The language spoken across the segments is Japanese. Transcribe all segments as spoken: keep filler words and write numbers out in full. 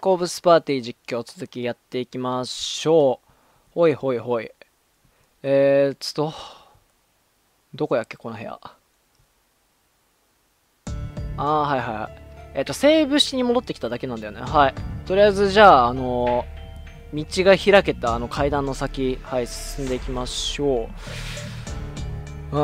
コブスパーティー実況続きやっていきましょう。ほいほいほい。えー、ちょっと、どこやっけこの部屋。あー、はいはいはい。えっと、セーブしに戻ってきただけなんだよね。はい。とりあえず、じゃあ、あのー、道が開けたあの階段の先、はい、進んでいきましょう。うん。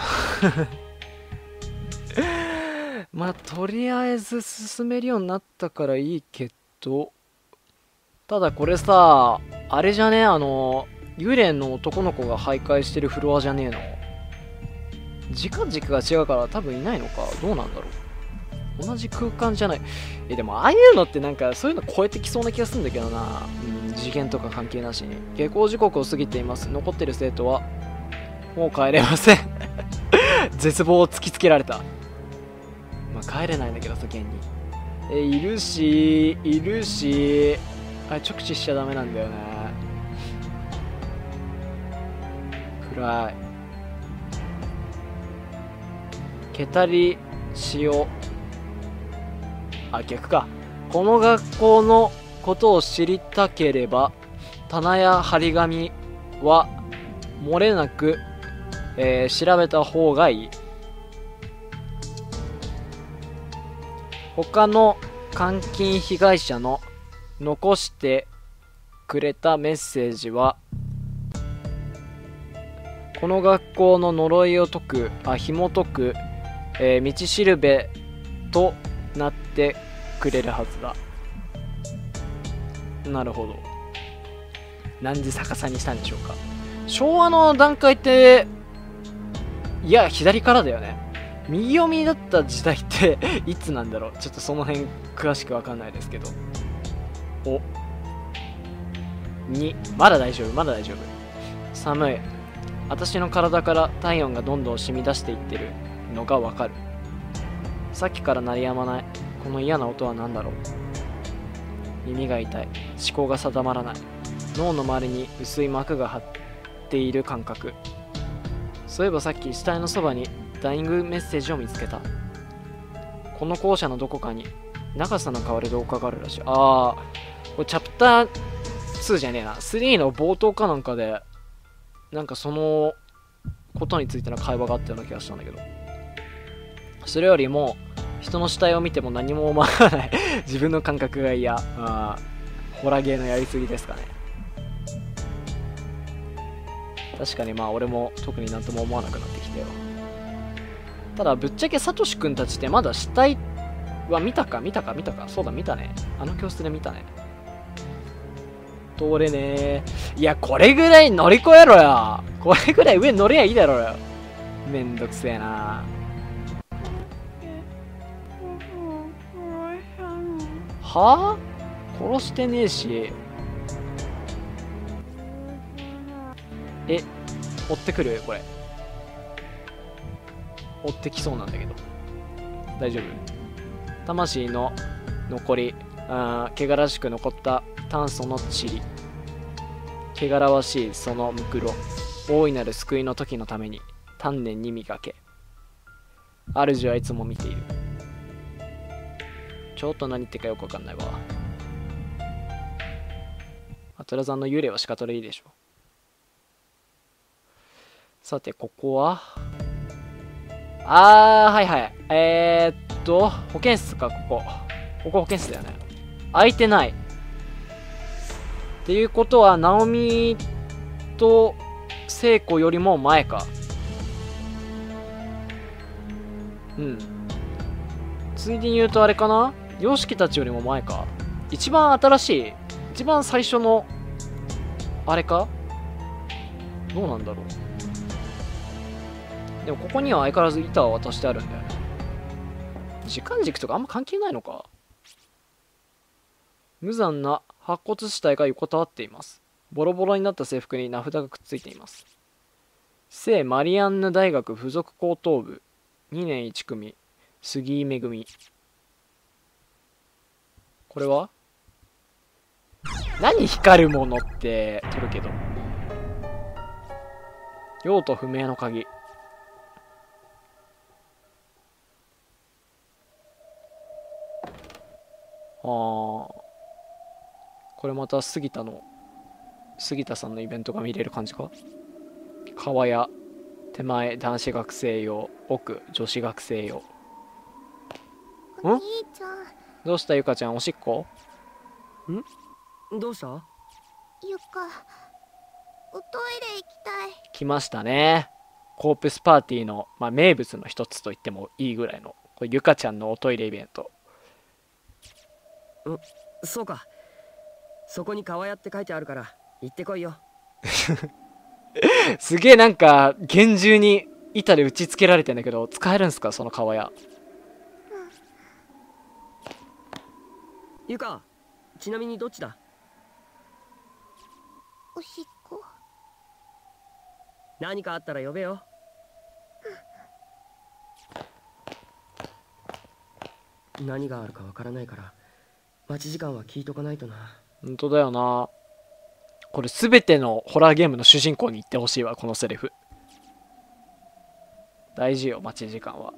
まあ、とりあえず進めるようになったからいいけど、ただこれさ、あれじゃねあの、幽霊の男の子が徘徊してるフロアじゃねえの。時間軸が違うから多分いないのか。どうなんだろう。同じ空間じゃない。え、でもああいうのってなんかそういうの超えてきそうな気がするんだけどな。うん、次元とか関係なしに。下校時刻を過ぎています。残ってる生徒は、もう帰れません。絶望を突きつけられた。まあ帰れないんだけどさ、現に。え、いるし、いるし、あれ直視しちゃダメなんだよね。暗い。けたりしよう。あ、逆か。この学校のことを知りたければ、棚や張り紙は漏れなく、えー調べた方がいい。他の監禁被害者の残してくれたメッセージは、この学校の呪いを解く、あ、紐解く、えー道しるべとなってくれるはずだ。なるほど。なんで逆さにしたんでしょうか。昭和の段階って、いや、左からだよね。右読みだった時代っていつなんだろう。ちょっとその辺詳しくわかんないですけど。お。に、まだ大丈夫、まだ大丈夫。寒い。私の体から体温がどんどん染み出していってるのがわかる。さっきから鳴りやまない。この嫌な音は何だろう。耳が痛い。思考が定まらない。脳の周りに薄い膜が張っている感覚。そういえばさっき死体のそばにダイイングメッセージを見つけた。この校舎のどこかに長さの変わる廊下があるらしい。ああ、これチャプターツーじゃねえな。スリーの冒頭かなんかで、なんかそのことについての会話があったような気がしたんだけど。それよりも、人の死体を見ても何も思わない自分の感覚が嫌。あーホラゲーのやりすぎですかね。確かにまあ俺も特になんとも思わなくなってきたよ。ただぶっちゃけサトシくんたちってまだ死体は見たか見たか見たか。そうだ見たね。あの教室で見たね。通れねー。いやこれぐらい乗り越えろよ。これぐらい上乗れやいいだろうよ。めんどくせえな。はあ、殺してねえし。え、追ってくるこれ。追ってきそうなんだけど。大丈夫？魂の残り、あー汚らしく残った炭素の塵。汚らわしいそのむくろ。大いなる救いの時のために、丹念に磨け。主はいつも見ている。ちょっと何言ってかよくわかんないわ。アトラザンの幽霊は仕方でいいでしょ。さて、ここはあー、はいはい。えー、っと、保健室か、ここ。ここ保健室だよね。空いてない。っていうことは、ナオミと聖子よりも前か。うん。ついでに言うとあれかな？ヨシキたちよりも前か。一番新しい、一番最初の、あれか？どうなんだろう。でもここには相変わらず板は渡してあるんだよね。時間軸とかあんま関係ないのか。無残な白骨死体が横たわっています。ボロボロになった制服に名札がくっついています。聖マリアンヌ大学附属高等部にねんいち組杉井めぐみ。これは何光るものって取るけど。用途不明の鍵。あー。 これまた杉田の杉田さんのイベントが見れる感じか。川屋手前男子学生用、奥女子学生用。 お兄ちゃん。 どうしたゆかちゃん、おしっこ？ ん？どうした？ ゆか、おトイレ行きたい。 来ましたね。コープスパーティーの、まあ、名物の一つと言ってもいいぐらいのこれゆかちゃんのおトイレイベント。 ん、そうか。そこに川屋って書いてあるから行ってこいよ。 すげえなんか厳重に板で打ち付けられてんだけど、使えるんすかその川屋。 ゆか、ちなみにどっちだ？ おしっこ。 何かあったら呼べよ。何があるかわからないから待ち時間は聞いとかないとな。 ほんとだよな。これ全てのホラーゲームの主人公に言ってほしいわ、このセリフ。大事よ、待ち時間は。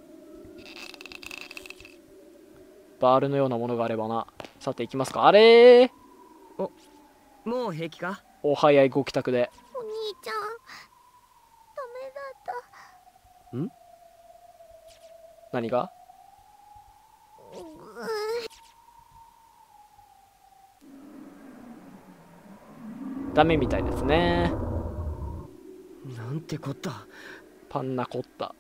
バールのようなものがあればな。さて行きますか。あれー、 お、もう平気か？ お早いご帰宅で。 お兄ちゃん、ダメだった。 ん？ 何が？ダメみたいですね。 なんてこった。 パンナコッタ。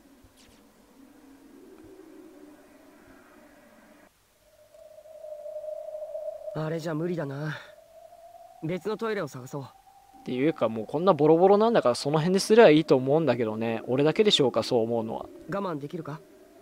あれじゃ無理だな。別のトイレを探そう。 っていうかもうこんなボロボロなんだからその辺ですりゃいいと思うんだけどね。俺だけでしょうかそう思うのは。 我慢できるか？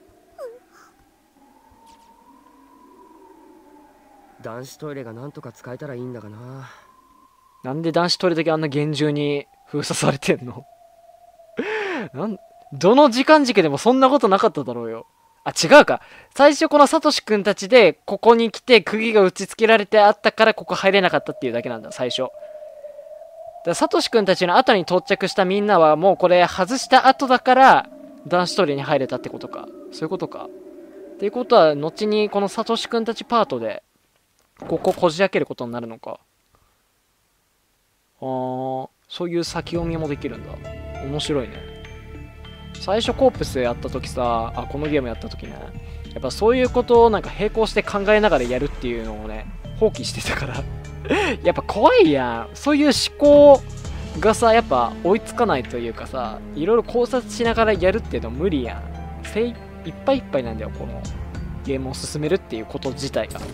男子トイレがなんとか使えたらいいんだがな。 なんで男子トイレだけあんな厳重に封鎖されてんの？なんどの時間軸でもそんなことなかっただろうよ。あ、違うか。最初このサトシくんたちでここに来て釘が打ち付けられてあったからここ入れなかったっていうだけなんだ、最初。だからサトシくんたちの後に到着したみんなはもうこれ外した後だから男子トイレに入れたってことか。そういうことか。っていうことは後にこのサトシくんたちパートでこここじ開けることになるのか。あー、そういう先読みもできるんだ。面白いね。最初コープスやった時さ、あ、このゲームやった時ね、やっぱそういうことをなんか並行して考えながらやるっていうのをね、放棄してたからやっぱ怖いやん。そういう思考がさ、やっぱ追いつかないというかさ、いろいろ考察しながらやるっていうの無理やん。精いっぱいいっぱいなんだよ、このゲームを進めるっていうこと自体が。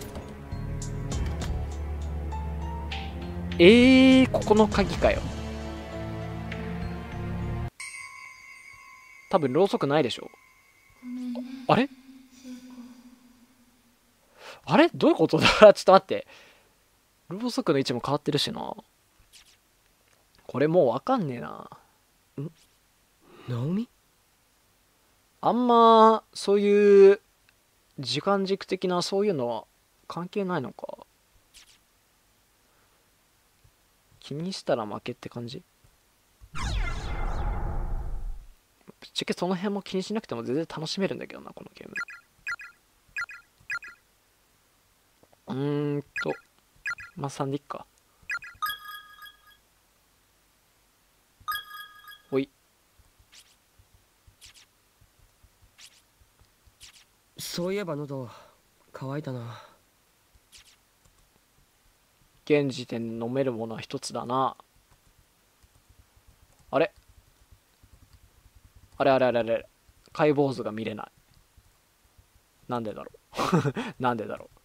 えー、ここの鍵かよ。多分ろうそくないでしょ。あれあれどういうことだちょっと待って。ろうそくの位置も変わってるしな。これもうわかんねえな。 ん？ナオミ？ あんまそういう時間軸的なそういうのは関係ないのか。気にしたら負けって感じ。ぶっちゃけその辺も気にしなくても全然楽しめるんだけどな、このゲーム。うーんとまあさんでいっか。おい。 そういえば喉乾いたな。 現時点で飲めるものは一つだな。あれあれあれあれあれ解剖図が見れない。なんでだろうなんでだろう。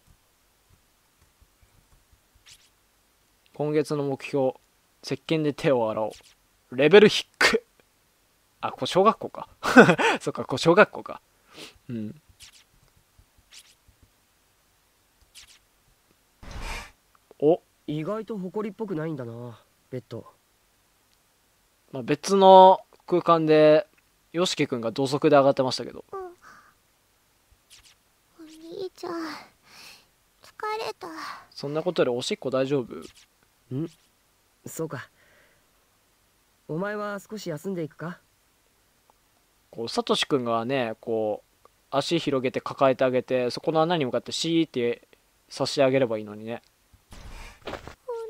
今月の目標、石鹸で手を洗おう。レベル低っ。あ、これ小学校かそっか、これ小学校か。うん。お、 意外と埃っぽくないんだな、ベッド。 まあ、別の空間でよしきくんが土足で上がってましたけど。 うん。お兄ちゃん、疲れた。 そんなことよりおしっこ大丈夫？ ん？そうか。お前は少し休んでいくか？ こうサトシくんがね、こう足広げて抱えてあげて、そこの穴に向かってシーって差し上げればいいのにね。 お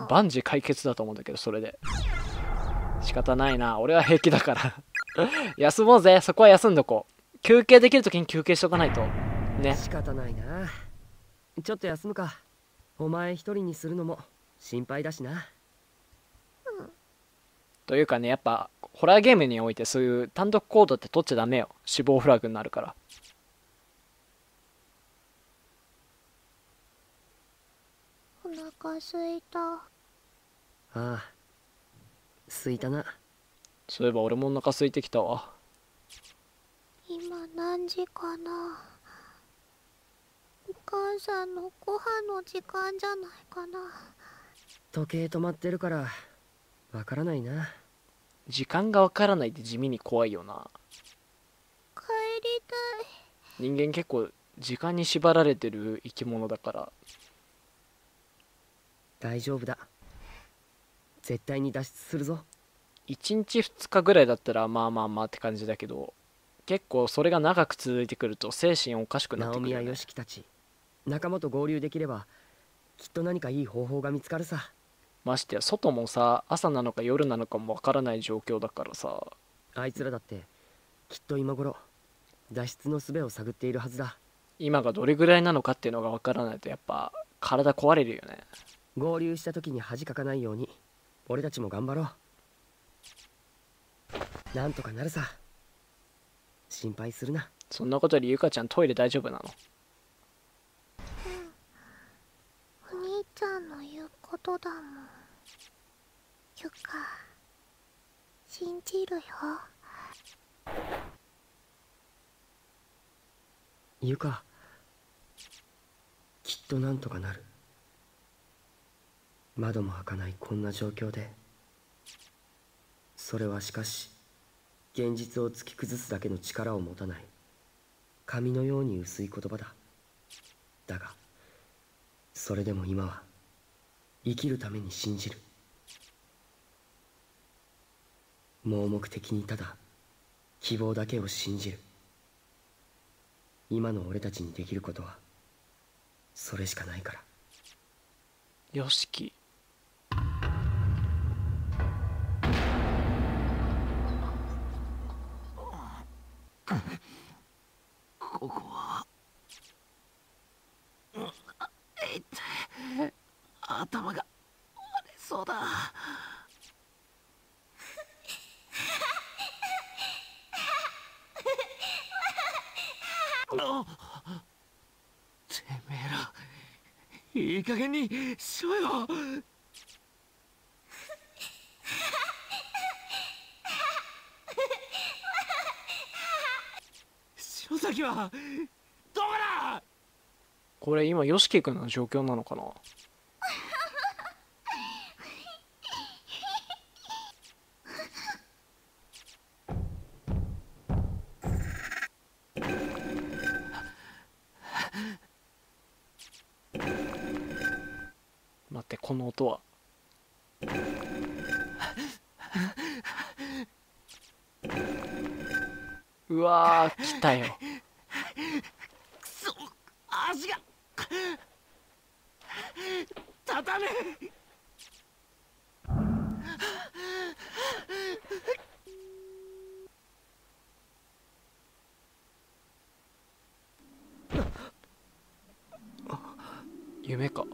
万事解決だと思うんだけど、それで仕方ないな。俺は平気だから休もうぜ。そこは休んどこう。休憩できるときに休憩しとかないとね。 仕方ないな。ちょっと休むか。お前一人にするのも心配だしな。 というかね、やっぱホラーゲームにおいてそういう単独行動って取っちゃダメよ。死亡フラグになるから。 お腹すいた。 ああ、すいたな。 そういえば俺もお腹空いてきたわ。 今何時かな。お母さんのご飯の時間じゃないかな。 時計止まってるからわからないな。 時間がわからないって地味に怖いよな。 帰りたい。 人間結構時間に縛られてる生き物だから。 大丈夫だ。絶対に脱出するぞ。 いちにちふつかぐらいだったらまあまあまあって感じだけど、結構それが長く続いてくると精神おかしくなってくるよね。 ナオミやヨシキたち仲間と合流できればきっと何かいい方法が見つかるさ。 ましてや外もさ、朝なのか夜なのかもわからない状況だからさ。 あいつらだってきっと今頃脱出の術を探っているはずだ。 今がどれぐらいなのかっていうのがわからないとやっぱ体壊れるよね。 合流した時に恥かかないように俺たちも頑張ろう。なんとかなるさ。心配するな。 そんなことよりゆかちゃんトイレ大丈夫なの？ お兄ちゃんの言うことだもん。ゆか、信じるよ。 ゆか、きっとなんとかなる。窓も開かないこんな状況で。それはしかし現実を突き崩すだけの力を持たない紙のように薄い言葉だ。だがそれでも今は生きるために信じる。盲目的にただ希望だけを信じる。今の俺たちにできることはそれしかないから。 よしき。 ここは痛い。頭が割れそうだ。てめえらいい加減にしろよ。篠崎はどこだ。 これ今ヨシキ君の状況なのかな？待って、この音は。うわー、来たよ。 くそ、足が立たねえ。 夢か。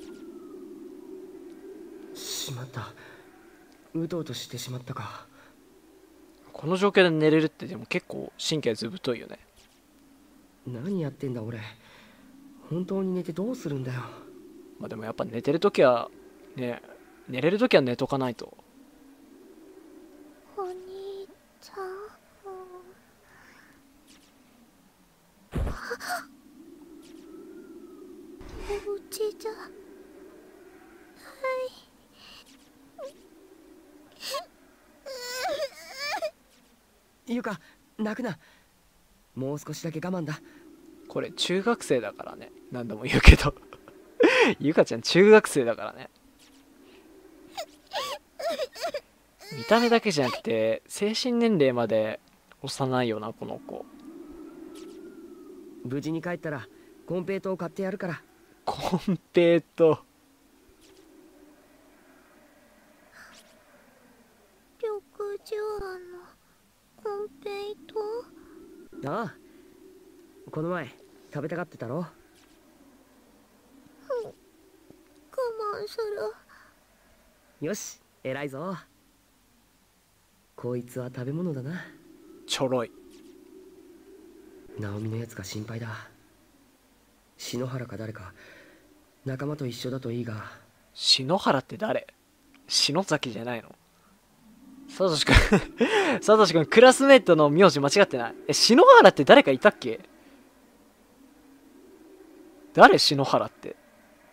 しまった。うとうとしてしまったか。 この状況で寝れるってでも結構神経ずぶといよね。 何やってんだ俺。本当に寝てどうするんだよ。 まあでもやっぱ寝てるときはね、寝れるときは寝とかないと。 お兄ちゃん、お家じゃない。 ゆか、泣くな。もう少しだけ我慢だ。 これ中学生だからね、何度も言うけどゆかちゃん中学生だからね。見た目だけじゃなくて精神年齢まで幼いよなこの子。 無事に帰ったらコンペイトーを買ってやるから。 コンペイトチュアのコンペイト。 ああ、この前食べたがってたろ。 我慢する。 よし、偉いぞ。こいつは食べ物だな。 ちょろい。 ナオミのやつが心配だ。篠原か誰か仲間と一緒だといいが。 篠原って誰？篠崎じゃないの？サトシ君サトシ君クラスメイトの名字間違ってない？え、篠原って誰かいたっけ？誰篠原って。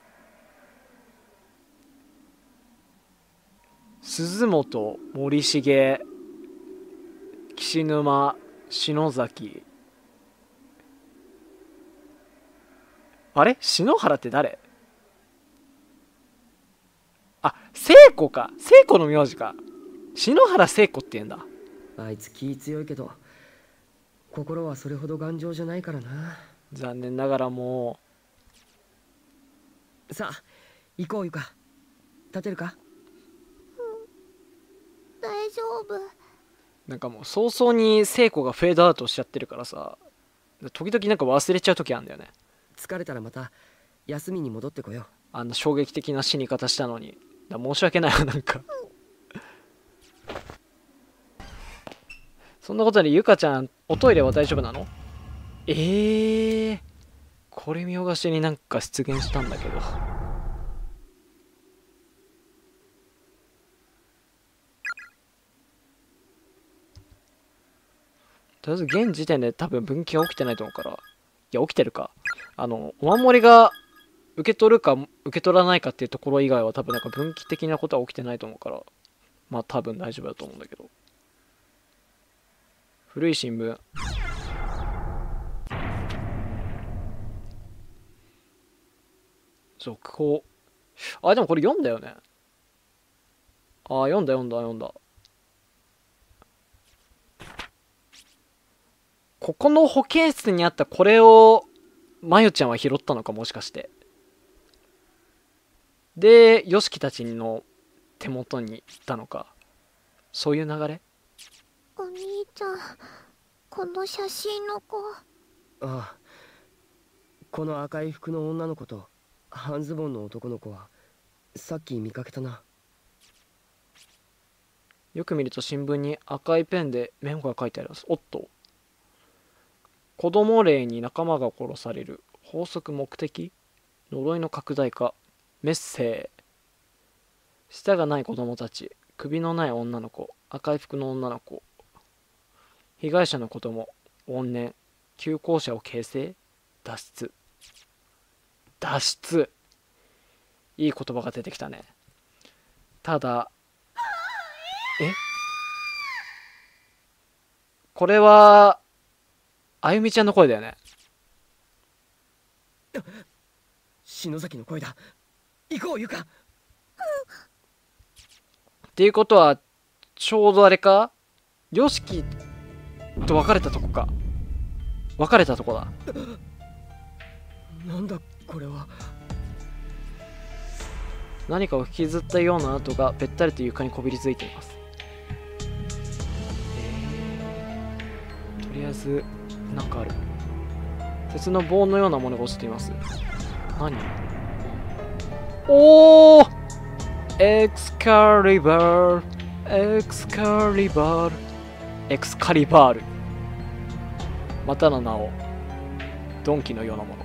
鈴本、森重、岸沼、篠崎。あれ篠原って誰？あ、聖子か。聖子の名字か。篠原聖子って言うんだ。 あいつ気強いけど心はそれほど頑丈じゃないからな。 残念ながらもう。さあ行こうゆか。立てるか？ うん、大丈夫。 なんかもう早々に聖子がフェードアウトしちゃってるからさ、時々なんか忘れちゃう時あるんだよね。 疲れたらまた休みに戻ってこよう。 あんな衝撃的な死に方したのに。だ申し訳ないわ、なんかそんなことでゆかちゃんおトイレは大丈夫なの？えー、これ見よがしになんか出現したんだけど。とりあえず現時点で多分分岐が起きてないと思うから。いや起きてるか。あのお守りが受け取るか受け取らないかっていうところ以外は多分なんか分岐的なことは起きてないと思うから、まあ多分大丈夫だと思うんだけど。古い新聞。続報。あ、でもこれ読んだよね。あ、読んだ読んだ読んだ。ここの保健室にあったこれをまゆちゃんは拾ったのか、もしかして。で、よしきたちの手元に行ったのか。そういう流れ？ お兄ちゃん、この写真の子。 ああ、この赤い服の女の子と半ズボンの男の子はさっき見かけたな。 よく見ると新聞に赤いペンでメモが書いてあります。おっと。子供霊に仲間が殺される。法則目的？呪いの拡大化。メッセー。舌がない子供たち。首のない女の子。赤い服の女の子。被害者の子供。怨念。旧校舎を形成。脱出。脱出。いい言葉が出てきたね。ただ、え？これは、あゆみちゃんの声だよね。 篠崎の声だ。行こうゆか。 っていうことはちょうどあれか、よしきと別れたとこか。別れたとこだ。 なんだこれは。 何かを引きずったような跡がべったりと床にこびりついています。えー、とりあえずなんかある。鉄の棒のようなものが落ちています。何？おー、エクスカリバー、エクスカリバール、エクスカリバール。またの名を、鈍器のようなもの。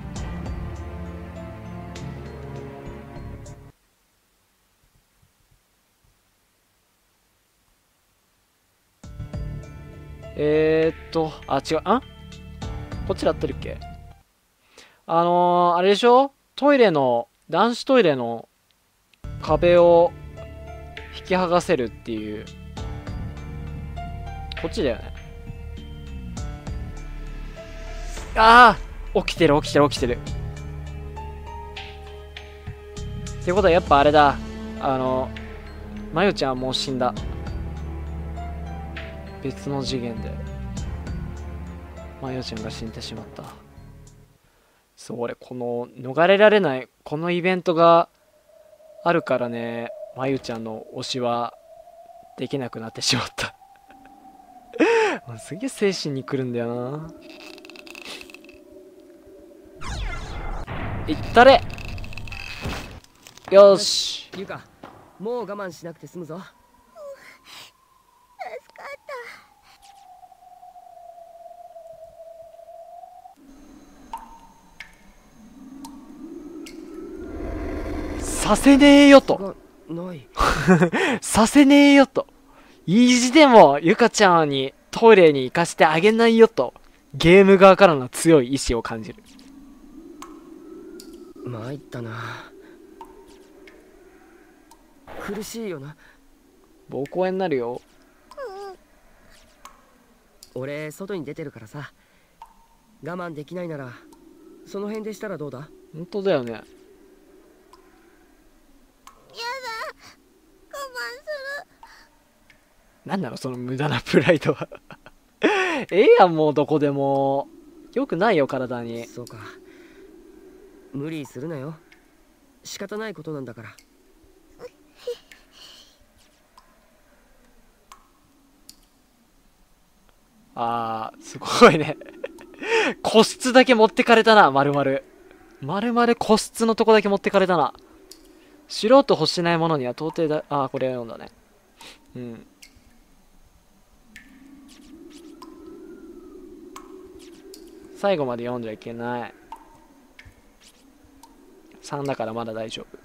えーっと、あ、違う、あ？こっちだったっけ？あのー、あれでしょ？トイレの、男子トイレの壁を引き剥がせるっていう。こっちだよね。ああ！起きてる起きてる起きてる。ってことはやっぱあれだ。あの、まゆちゃんはもう死んだ。別の次元でまゆちゃんが死んでしまった。そう、俺この逃れられないこのイベントがあるからね、まゆちゃんの推しはできなくなってしまったもうすげえ精神にくるんだよな。いったれ。よし。 ゆか、もう我慢しなくて済むぞ。 助かった。 させねえよとないさせねえよと、意地でもゆかちゃんにトイレに行かせてあげないよと、ゲーム側からの強い意志を感じる。 参ったな。苦しいよな。 膀胱炎になるよ。 俺外に出てるからさ、我慢できないならその辺でしたらどうだ。 本当だよね。 やだ、我慢する。 なんなのその無駄なプライドはええやん、もうどこでもよくないよ体に。 そうか、無理するなよ。仕方ないことなんだから。 あー、すごいね個室だけ持ってかれたな。まるまるまるまる個室のとこだけ持ってかれたな。素人欲しないものには到底だ。あー、これ読んだね。うん。最後まで読んじゃいけない。さんだからまだ大丈夫。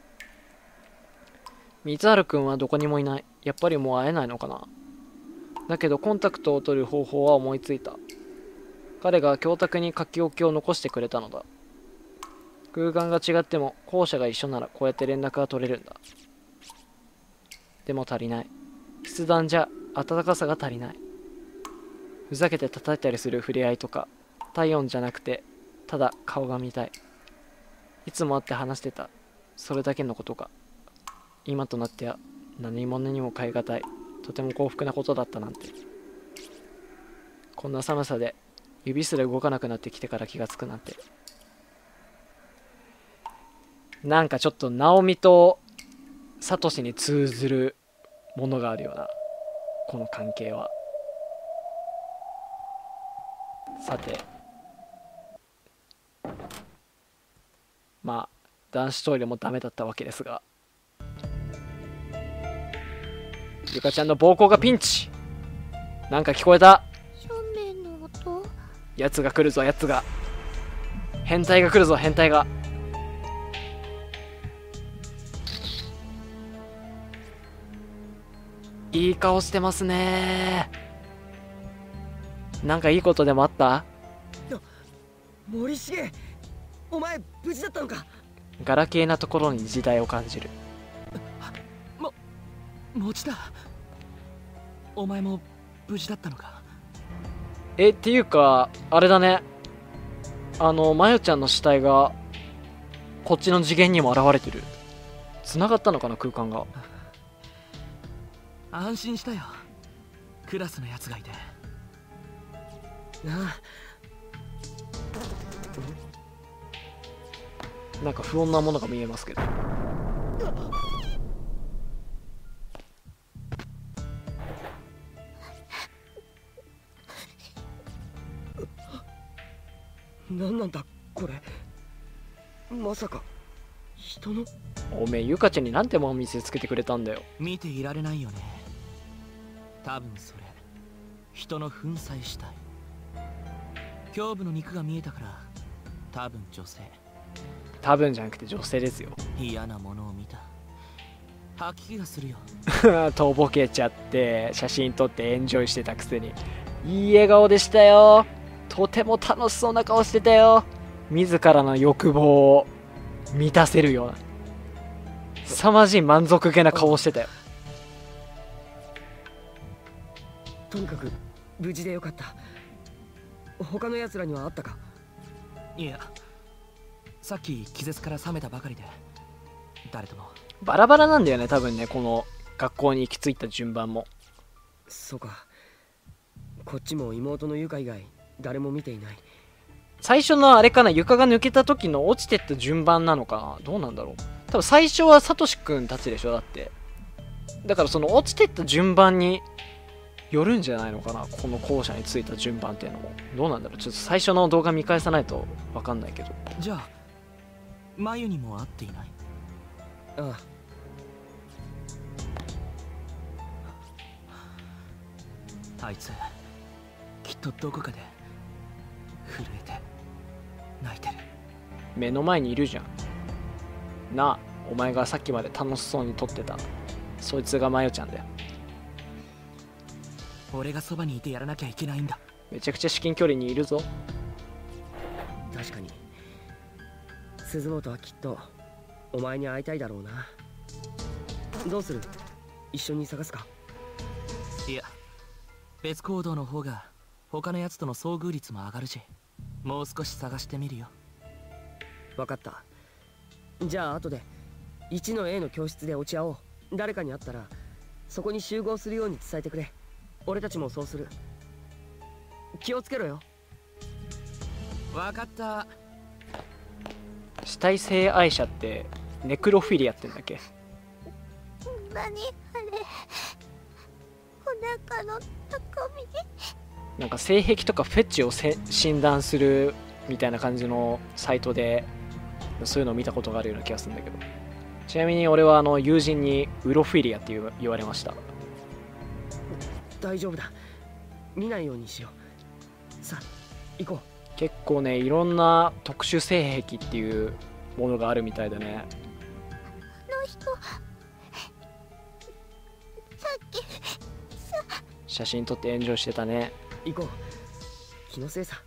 三春くんはどこにもいない。やっぱりもう会えないのかな。だけどコンタクトを取る方法は思いついた。彼が教託に書き置きを残してくれたのだ。空間が違っても校舎が一緒ならこうやって連絡が取れるんだ。でも足りない。筆談じゃ温かさが足りない。ふざけて叩いたりする触れ合いとか、体温じゃなくてただ顔が見たい。いつも会って話してた、それだけのことか。今となっては何者にも代え難い、とても幸福なことだったなんて。こんな寒さで指すら動かなくなってきてから気がつくなんて。なんかちょっとナオミとサトシに通ずるものがあるような、この関係は。さて、まあ男子トイレもダメだったわけですが、ゆかちゃんの膀胱がピンチ。なんか聞こえた。 正面の音。 やつが来るぞ、やつが。変態が来るぞ、変態が。いい顔してますね。なんかいいことでもあった？ 森重、お前無事だったのか。 ガラケーなところに時代を感じる。 も、もちだ。お前も無事だったのか。 え、っていうかあれだね、あのまよちゃんの死体がこっちの次元にも現れてる。繋がったのかな、空間が。 安心したよ、クラスのやつがいて。 なあ、 なんか不穏なものが見えますけど。 何なんだこれ。まさか人の。 おめえゆかちゃんになんてもん見せつけてくれたんだよ。 見ていられないよね。多分それ人の粉砕死体。胸部の肉が見えたから、多分女性。 多分じゃなくて女性ですよ。 嫌なものを見た。吐き気がするよ。 とぼけちゃって写真撮ってエンジョイしてたくせに、いい笑顔でしたよ。とても楽しそうな顔してたよ。自らの欲望を満たせるような凄まじい満足げな顔してたよ。 とにかく無事でよかった。他の奴らにはあったか。 いや、さっき気絶から覚めたばかりで、誰とも。 バラバラなんだよね多分ね、この学校に行き着いた順番も。 そうか、こっちも妹のゆか以外誰も見ていない。 最初のあれかな、床が抜けた時の落ちてった順番なのかな、どうなんだろう。多分最初はサトシくんたちでしょ。だってだからその落ちてった順番によるんじゃないのかな、この校舎に着いた順番っていうのも。どうなんだろう、ちょっと最初の動画見返さないと分かんないけど。 じゃあ眉にも会っていない？ ああいつきっとどこかで震えて泣いてる。 目の前にいるじゃんなあ、お前がさっきまで楽しそうに撮ってたそいつがマヨちゃんだよ。 俺がそばにいてやらなきゃいけないんだ。 めちゃくちゃ至近距離にいるぞ。 確かに鈴本はきっとお前に会いたいだろうな。どうする、一緒に探すか？ いや、別行動の方が他のやつとの遭遇率も上がるし、もう少し探してみるよ。 分かった。じゃあ後でいちの A の教室で落ち合おう。誰かに会ったらそこに集合するように伝えてくれ。俺たちもそうする。気をつけろよ。 分かった。 死体性愛者ってネクロフィリアってんだっけ？ 何あれ、お腹のたこみ。 なんか性癖とかフェチをせ診断するみたいな感じのサイトでそういうのを見たことがあるような気がするんだけど。ちなみに俺はあの友人にウロフィリアって言わ言われました。 大丈夫だ、見ないようにしよう。さあ行こう。 結構ね、いろんな特殊性癖っていうものがあるみたいだね。 あの人さっき写真撮って炎上してたね。 行こう、気のせいさ。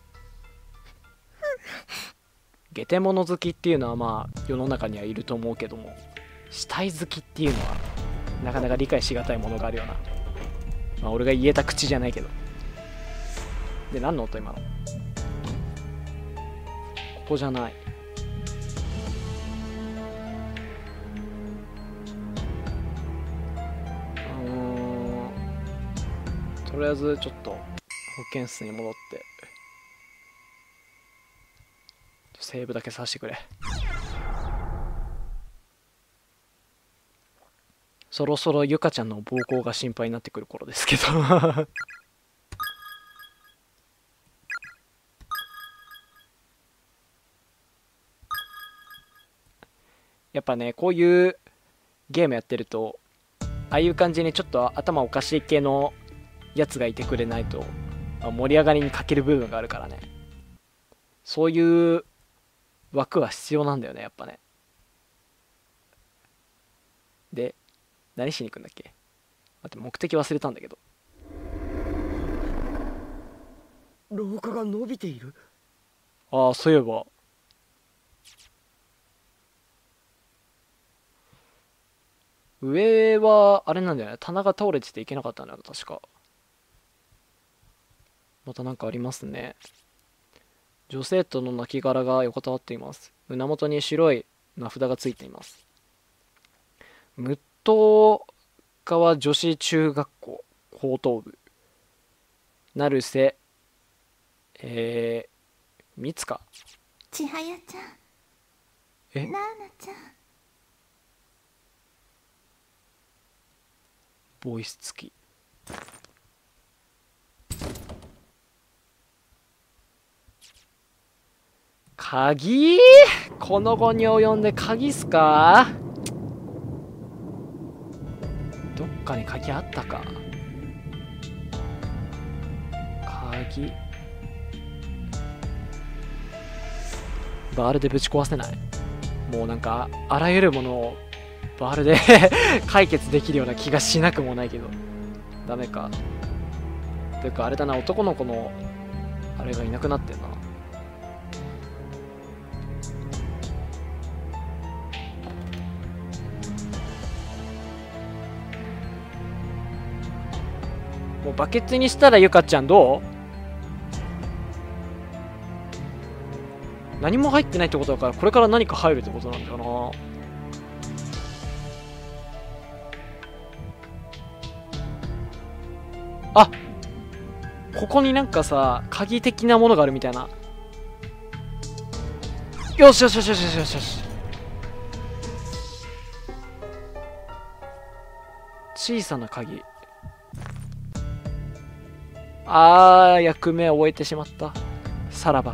ゲテモノ好きっていうのはまあ世の中にはいると思うけども、死体好きっていうのはなかなか理解しがたいものがあるよな。まあ俺が言えた口じゃないけど。で、何の音今の？ここじゃない。うーん、とりあえずちょっと保健室に戻ってセーブだけさせてくれ。そろそろゆかちゃんの暴行が心配になってくる頃ですけどやっぱね、こういうゲームやってるとああいう感じにちょっと頭おかしい系のやつがいてくれないと、まあ、盛り上がりに欠ける部分があるからね。そういう枠は必要なんだよね、やっぱね。で、何しに行くんだっけ？待って、目的忘れたんだけど。 廊下が伸びている。 ああ、そういえば上はあれなんだよね、棚が倒れてていけなかったんだよ確か。またなんかありますね。女生徒の亡骸が横たわっています。胸元に白い名札がついています。無東川女子中学校高等部成瀬えー、みつか千早ちゃん、 えなあなちゃん。 ボイス付き。鍵？この期に及んで鍵っすか？どっかに鍵あったか？鍵バールでぶち壊せない？もうなんかあらゆるものをバールで解決できるような気がしなくもないけど、ダメか。というかあれだな、男の子のあれがいなくなってんな。もうバケツにしたらゆかちゃんどう？何も入ってないってことだからこれから何か入るってことなんだよな。あ、ここになんかさ鍵的なものがあるみたいな。よしよしよしよしよしよし。 小さな鍵。あー、役目を終えてしまった。さらば。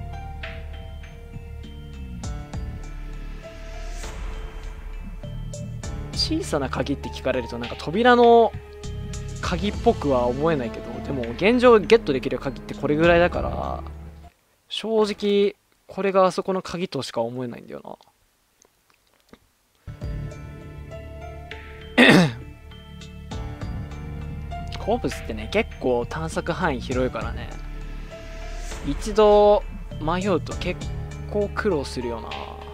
小さな鍵って聞かれるとなんか扉の鍵っぽくは思えないけど、でも現状ゲットできる鍵ってこれぐらいだから、正直これがあそこの鍵としか思えないんだよな。鉱物ってね、結構探索範囲広いからね、一度迷うと結構苦労するよな。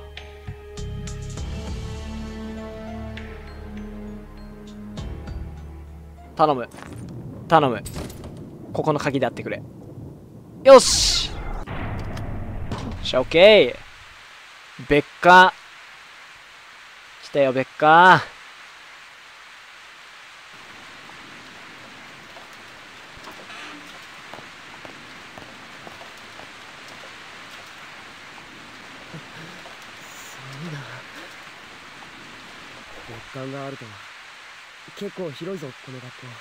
頼む頼む、ここの鍵であってくれ。よししゃ、オッケー。別館来たよ、別館。 別館があるとは。結構広いぞこの学校。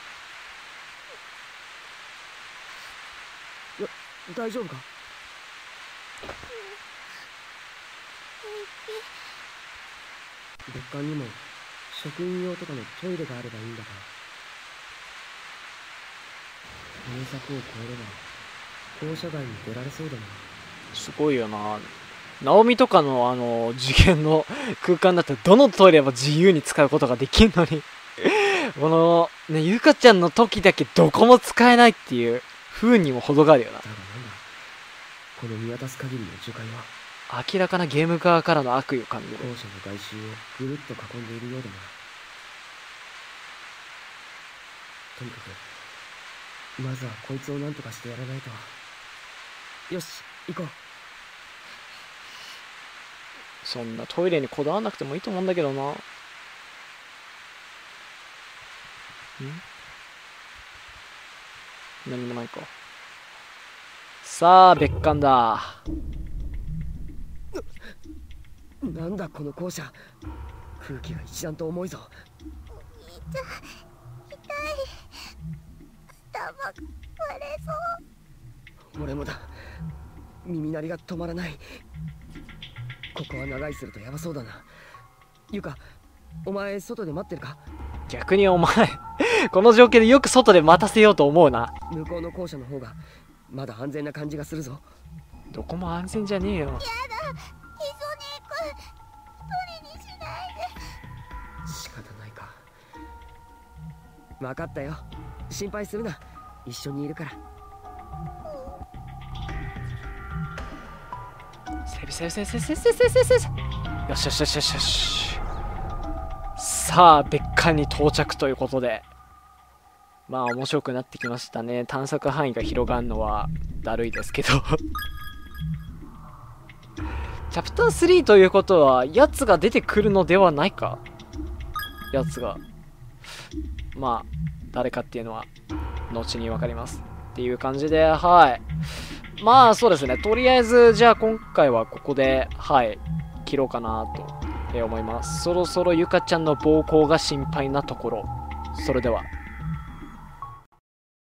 いや、大丈夫か？別館にも職員用とかのトイレがあればいいんだから。この柵を越えれば校舎外に出られそうだな。 すごいよな。ナオミとかのあの次元の空間だったらどのトイレも自由に使うことができるのにこのね、ゆかちゃんの時だけどこも使えないっていう不運にも程があるよな。 だがなんだこの見渡す限りの樹海は。 明らかなゲーム側からの悪意を感じる。 校舎の外周をぐるっと囲んでいるようだな。とにかくまずはこいつを何とかしてやらないと。よし行こう。 そんなトイレにこだわらなくてもいいと思うんだけどな。ん何もないか。さあ別館だ。 なんだこの校舎、空気が一段と重いぞ。 痛い痛い、頭が割れそう。 俺もだ、耳鳴りが止まらない。ここは長居するとやばそうだな。ゆか、お前外で待ってるか？ 逆にお前この状況でよく外で待たせようと思うな。 向こうの校舎の方がまだ安全な感じがするぞ。 どこも安全じゃねえよ。 やだ、一緒に行く。一人にしないで。 仕方ないか。分かったよ、心配するな、一緒にいるから。 セーブセーブセーブセーブセーブセーブセーブセーブ。よしよしよしよしよし。さあ別館に到着ということで、まあ面白くなってきましたね。探索範囲が広がるのはだるいですけどチャプタースリーということはやつが出てくるのではないか。やつがまあ誰かっていうのは後に分かりますっていう感じで、はい、まあそうですね、とりあえずじゃあ今回はここではい切ろうかなと思います。そろそろゆかちゃんの暴行が心配なところ。それでは。